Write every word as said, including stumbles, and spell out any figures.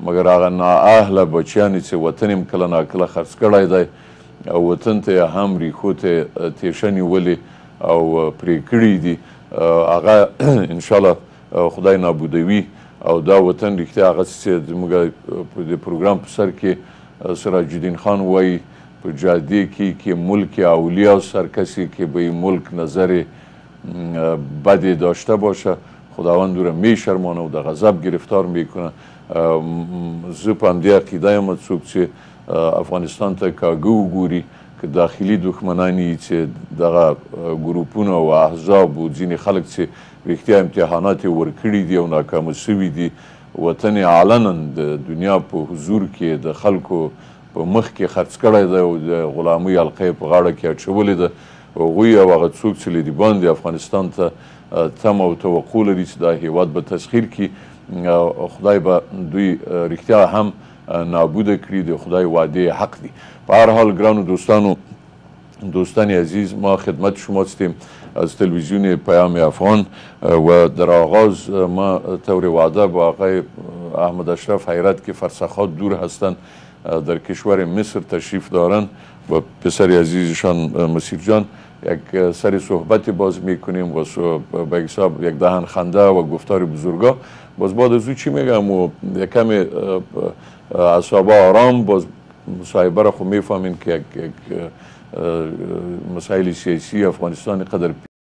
مګر هغه نااهله بچیان چې وطن یې کله ناکله خرڅ کړی دی او وطن ته یې هم ریښو ته تیشه نیولې او پرې کړي دي، هغه انشاءالله خدای نابودوي. او دا وطن رښتیا هغه چې زموږ د پروګرام په سر کې سراج الدین خان وایي په جاده کی که ملک اولیا سرکسی که به این ملک نظر بدی داشته باشه خداوند او را میشرمانه و در غضب گرفتار میکنه. زه په همدې عقیده یم څوک چې افغانستان ته کاږه وګوري که داخلي دښمنان یي چې دغه ګروپونه او احزاب و ځینې خلک چې رښتیا امتحانات یې ورکړي دي او ناکامه سوي دي، وطن یې علنا د دنیا په حضور کې د خلکو په مخ کې خرڅ کړی دی او د غلامۍ حلقه یې په غاړه کې اچولې ده. هغوی او هغه څوک چې له دې باندې افغانستان ته تمه او توقع لري چې دا هیواد به تسخیر کړي، خدای به دوی رښتیا هم نابوده کړي. د خدای وعده حق دی. په هر حال ګرانو دوستانو، دوستان عزیز، ما خدمت شما هستیم از تلویزیون پیام افغان و در آغاز ما طور وعده با آقای احمد اشرف حیرت که فرسخات دور هستند در کشور مصر تشریف دارند و پسر عزیزشان مسیر جان یک سری صحبتی باز میکنیم و به حساب یک دهن خنده و گفتار بزرگا. باز بعد از او چی میگم و یک کمی اعصابا آرام باز مصاحبه را خب میفهمین که یک مسائل سیاسی افغانستان قدر